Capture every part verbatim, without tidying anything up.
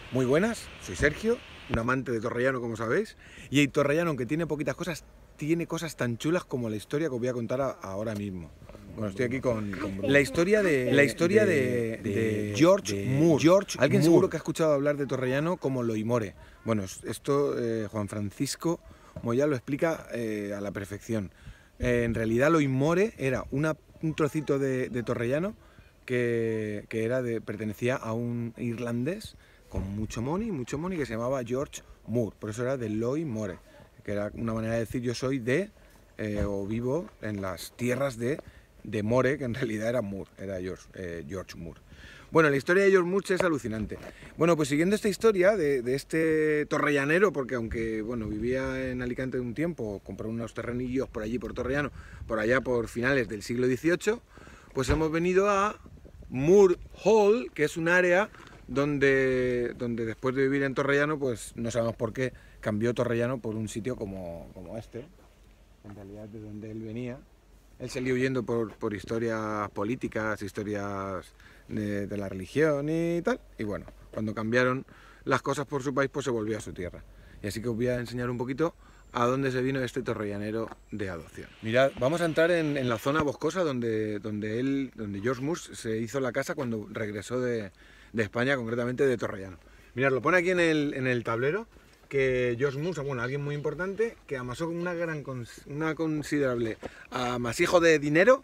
Muy buenas, soy Sergio, un amante de Torrellano como sabéis, y el Torrellano, aunque tiene poquitas cosas, tiene cosas tan chulas como la historia que os voy a contar a, ahora mismo. Bueno, estoy aquí con, con Bruno. La historia de, la historia de, de, de George de Moore. George Alguien Moore. Seguro que ha escuchado hablar de Torrellano como Loimore. Bueno, esto eh, Juan Francisco Moya lo explica eh, a la perfección. Eh, en realidad Loimore era una, un trocito de, de Torrellano que, que era de, pertenecía a un irlandés con mucho money, mucho money, que se llamaba George Moore, por eso era de Loimore, que era una manera de decir yo soy de, eh, o vivo en las tierras de, de More, que en realidad era Moore, era George, eh, George Moore. Bueno, la historia de George Moore es alucinante. Bueno, pues siguiendo esta historia de, de este torrellanero, porque aunque, bueno, vivía en Alicante un tiempo, compró unos terrenillos por allí, por Torrellano, por allá por finales del siglo dieciocho, pues hemos venido a Moore Hall, que es un área Donde, donde después de vivir en Torrellano, pues no sabemos por qué cambió Torrellano por un sitio como, como este, en realidad de donde él venía. Él salió huyendo por, por historias políticas, historias de, de la religión y tal, y bueno, cuando cambiaron las cosas por su país, pues se volvió a su tierra. Y así que os voy a enseñar un poquito a dónde se vino este torrellanero de adopción. Mirad, vamos a entrar en, en la zona boscosa donde, donde, él, donde George Moore se hizo la casa cuando regresó de, de España, concretamente de Torrellano. Mirad, lo pone aquí en el, en el tablero que George Moore, bueno, alguien muy importante, que amasó una gran, una considerable amasijo de dinero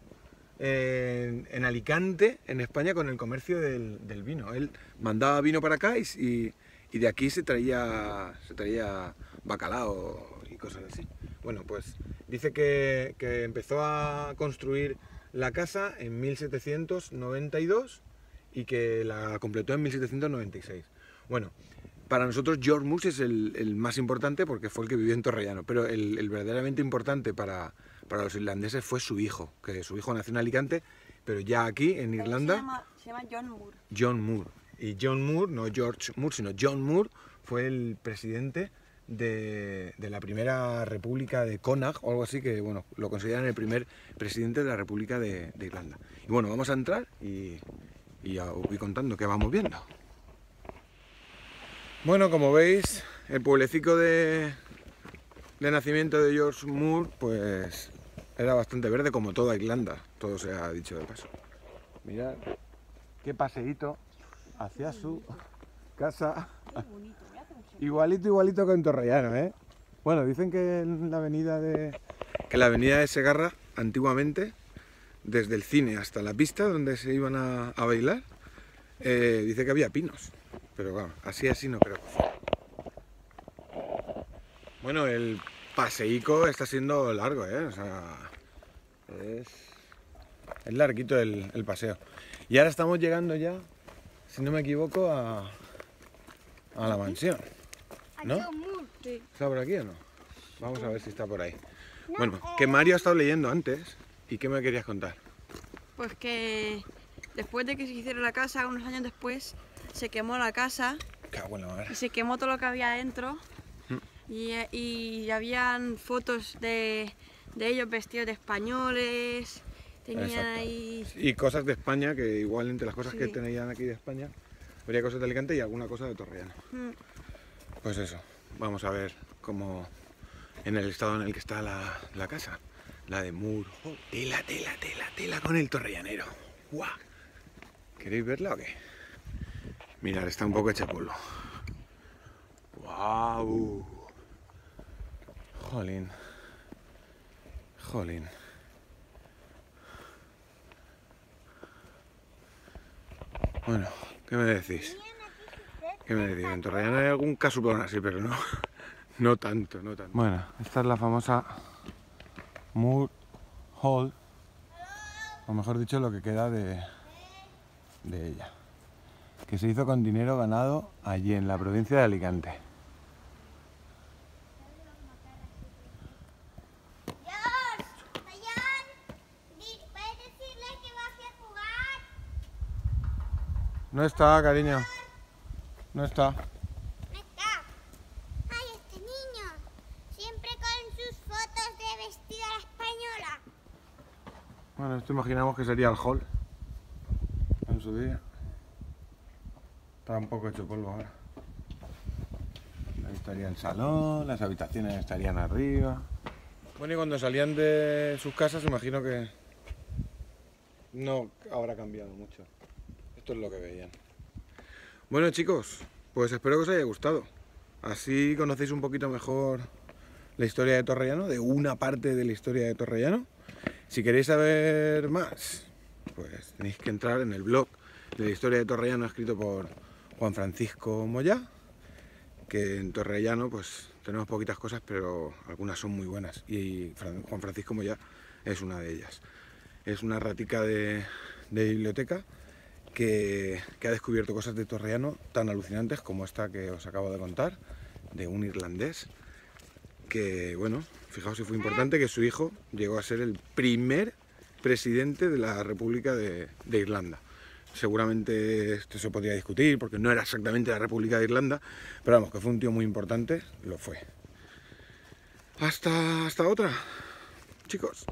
en, en Alicante, en España, con el comercio del, del vino. Él mandaba vino para acá y, y, y de aquí se traía, se traía bacalao y cosas así. Bueno, pues dice que, que empezó a construir la casa en mil setecientos noventa y dos y que la completó en mil setecientos noventa y seis. Bueno, para nosotros George Moore es el, el más importante porque fue el que vivió en Torrellano, pero el, el verdaderamente importante para, para los irlandeses fue su hijo, que su hijo nació en Alicante, pero ya aquí en Irlanda... Se llama, se llama John Moore. John Moore. Y John Moore, no George Moore, sino John Moore, fue el presidente de, de la primera república de Connacht, o algo así, que bueno, lo consideran el primer presidente de la República de, de Irlanda. Y bueno, vamos a entrar y, y ya os voy contando qué vamos viendo. Bueno, como veis, el pueblecito de, de nacimiento de George Moore, pues era bastante verde, como toda Irlanda, todo se ha dicho de paso. Mirad qué paseíto hacia su casa. Igualito, igualito que en Torrellano, ¿eh? Bueno, dicen que en la avenida de, que la avenida de Segarra, antiguamente, desde el cine hasta la pista donde se iban a, a bailar, eh, dice que había pinos. Pero bueno, así así no creo. Bueno, el paseíco está siendo largo, ¿eh? O sea, es, es larguito el, el paseo. Y ahora estamos llegando ya, si no me equivoco, a, a la mansión, ¿no? ¿Está por aquí o no? Vamos a ver si está por ahí. Bueno, que Mario ha estado leyendo antes. ¿Y qué me querías contar? Pues que después de que se hiciera la casa, unos años después, se quemó la casa. Cago en la madre. Y se quemó todo lo que había dentro. ¿Mm? Y, y habían fotos de, de ellos vestidos de españoles. Tenían Exacto. ahí... Y cosas de España, que igual entre las cosas sí. que tenían aquí de España, habría cosas de Alicante y alguna cosa de Torrellano. Mm. Pues eso, vamos a ver cómo, en el estado en el que está la, la casa, la de Moore. Oh, tela, tela, tela, tela con el torrellanero. ¡Guau! ¿Queréis verla o qué? Mirad, está un poco hecha polvo. ¡Guau! Jolín. Jolín. Bueno, ¿qué me decís? ¿Qué me decís? En Torrellano hay algún casuplón así, pero no, no tanto, no tanto. Bueno, esta es la famosa Moore Hall, o mejor dicho, lo que queda de, de ella, que se hizo con dinero ganado allí en la provincia de Alicante. No está, cariño. No está. No está. Ay, este niño. Siempre con sus fotos de vestida a la española. Bueno, esto imaginamos que sería el hall. En su día. Está un poco hecho polvo ahora. Ahí estaría el salón, las habitaciones estarían arriba. Bueno, y cuando salían de sus casas, imagino que no habrá cambiado mucho. Esto es lo que veían. Bueno, chicos, pues espero que os haya gustado. Así conocéis un poquito mejor la historia de Torrellano, de una parte de la historia de Torrellano. Si queréis saber más, pues tenéis que entrar en el blog de la historia de Torrellano escrito por Juan Francisco Moyá, que en Torrellano pues tenemos poquitas cosas, pero algunas son muy buenas, y Juan Francisco Moyá es una de ellas. Es una ratica de, de biblioteca que, que ha descubierto cosas de Torrellano tan alucinantes como esta que os acabo de contar, de un irlandés, que bueno, fijaos si fue importante, que su hijo llegó a ser el primer presidente de la República de, de Irlanda. Seguramente esto se podría discutir porque no era exactamente la República de Irlanda, pero vamos, que fue un tío muy importante, lo fue. Hasta, hasta otra, chicos.